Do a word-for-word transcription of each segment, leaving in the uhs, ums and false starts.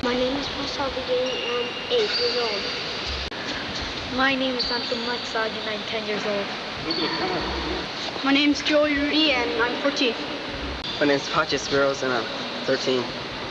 My name is Pascal Begay and I'm eight years old. My name is Anton Matsag and I'm ten years old. My name is Joey Rudy and I'm fourteen. My name is Pachi Spiros and I'm thirteen.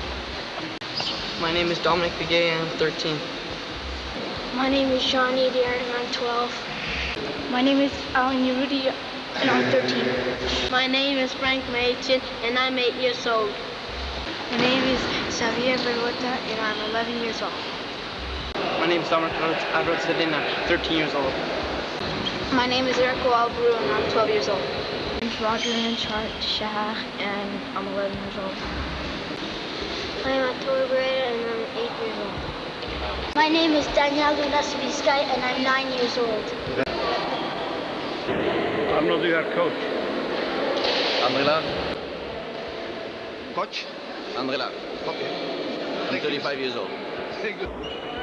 My name is Dominic Begay and I'm thirteen. My name is Sean Ediard and I'm twelve. My name is Alan Urudi and I'm thirteen. My name is Frank Machin and I'm eight years old. My name is Xavier Bergota and I'm eleven years old. My name is Dominic Adrotsedin and I'm thirteen years old. My name is Erico Albru and I'm twelve years old. My name is Roger Anchart Shah and I'm eleven years old. I am Arturo Beretta and I'm eight years old. My name is Daniel Lunas Vizcay and I'm nine years old. I'm not your coach. André Lar. Coach? André Lar. Okay. I'm thirty-five years old. Thank you.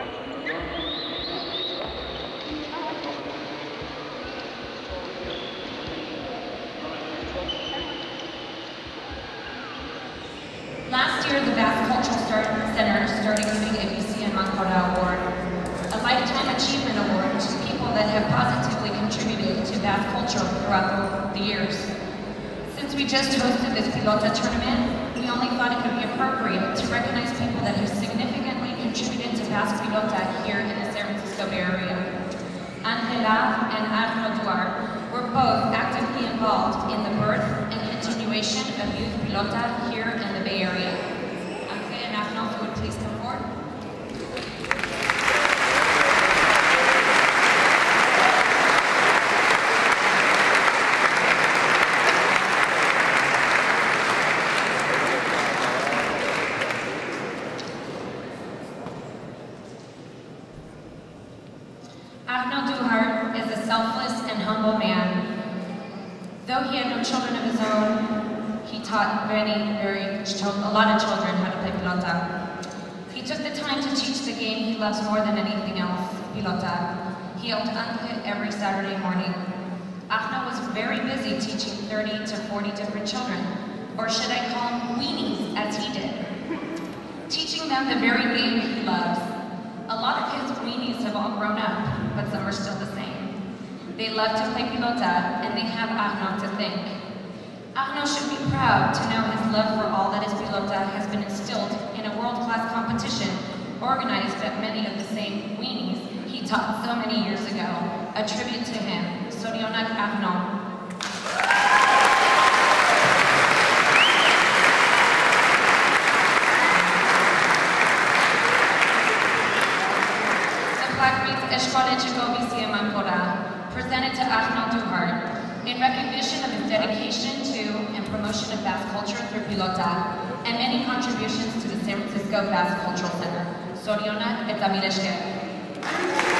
Last year, the Basque Cultural Center started giving a B C N Mancora Award, a Lifetime Achievement Award to people that have positively contributed to Basque culture throughout the years. Since we just hosted this Pilota tournament, we only thought it would be appropriate to recognize people that have significantly contributed to Basque Pilota here in the San Francisco Bay Area. Angela and Arno Duarte were both actively involved in the birth and continuation of Youth Pilota here in the Bay Area. Angela and Arno, if you would please come forward. Arno Duarte is a selfless and humble man. Though he had no children of his own, he taught very, very, a lot of children how to play pelota. He took the time to teach the game he loves more than anything else, pelota. He helped Angela every Saturday morning. Arno was very busy teaching thirty to forty different children, or should I call them weenies, as he did. Teaching them the very game he loves. A lot of his weenies have all grown up, but some are still the same. They love to play pelota, and they have Arno to thank. Arno should be proud to know his love for all that is pelota has been instilled in a world-class competition organized at many of the same weenies he taught so many years ago. A tribute to him, Sorionak Arno. Escola Chico B C M Mancora, presented to Arno Duarte in recognition of his dedication to and promotion of Basque culture through pelota and many contributions to the San Francisco Basque Cultural Center. Soriona eta mila esker.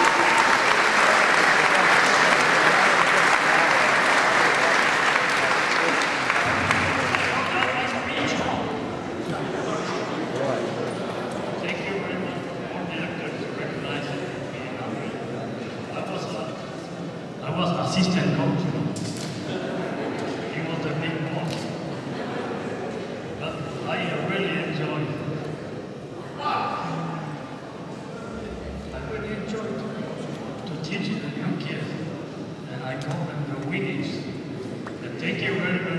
Assistant coach, you know. He was a big boss. But I really enjoyed it. I really enjoyed to teach the young kids. And I call them the winnies. And thank you very, very